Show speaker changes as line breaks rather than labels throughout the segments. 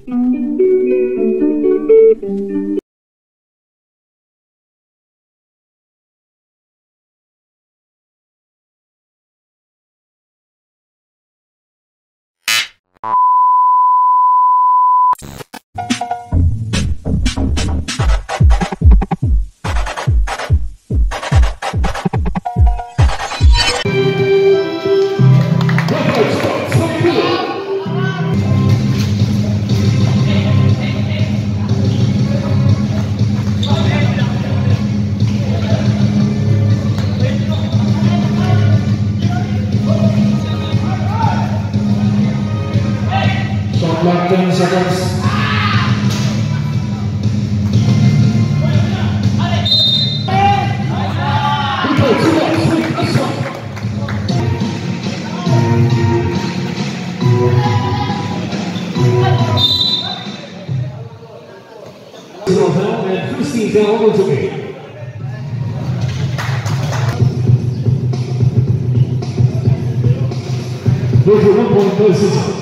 Clock 10 seconds. And Christine down over to me. Go for 1 point versus.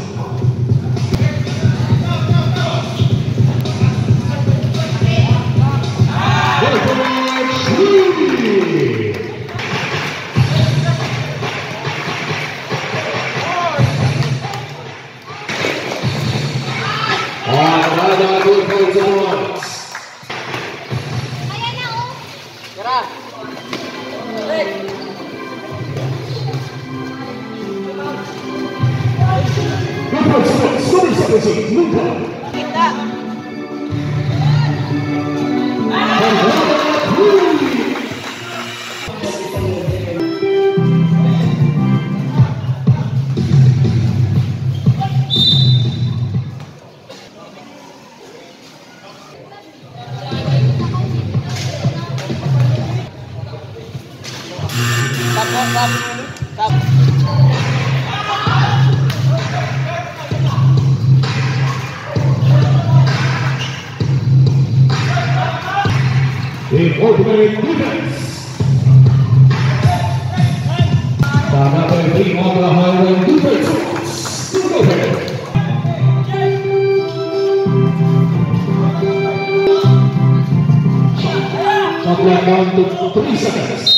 The ultimate defense. Another team on the highway defense. Go ahead. Shot clock down to 3 seconds.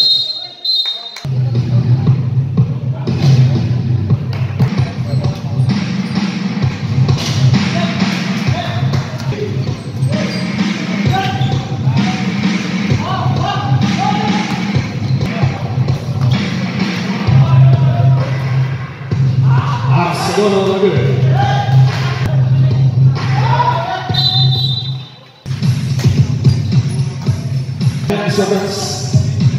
One good. 10 seconds.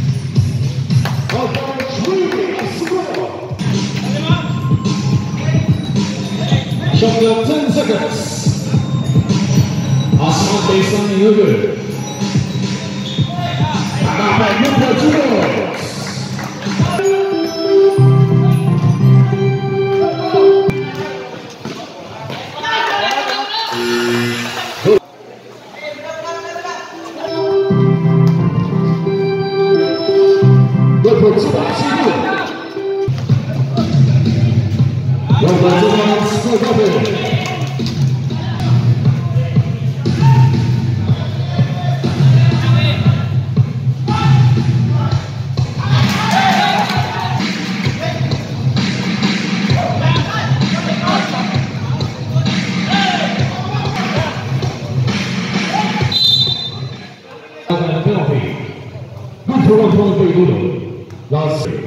Shot 10 seconds. Asante San Yugo. Last three.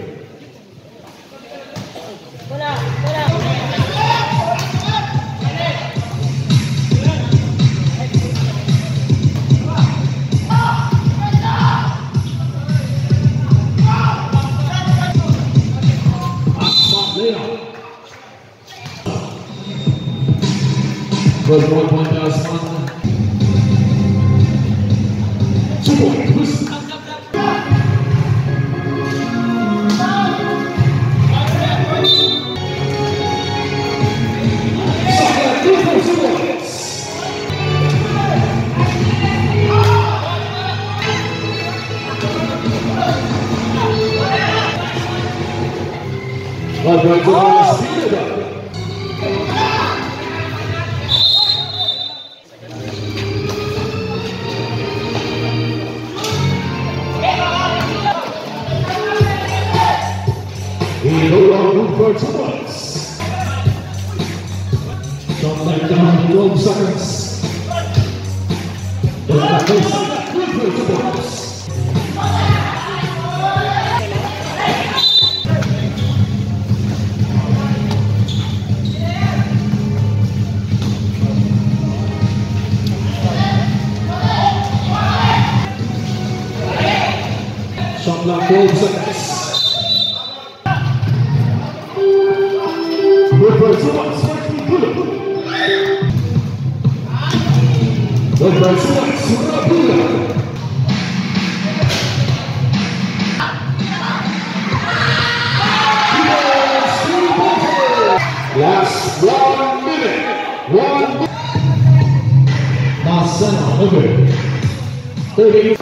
Good 1 point last one. 2 point twist. for 2 points. Shot clock down to 12 seconds. Shot clock for 2 points. Shot clock 12 seconds. Good for 2 points. Good for 2 points. Last 1 minute. 1 minute. Marcelo, over. 30.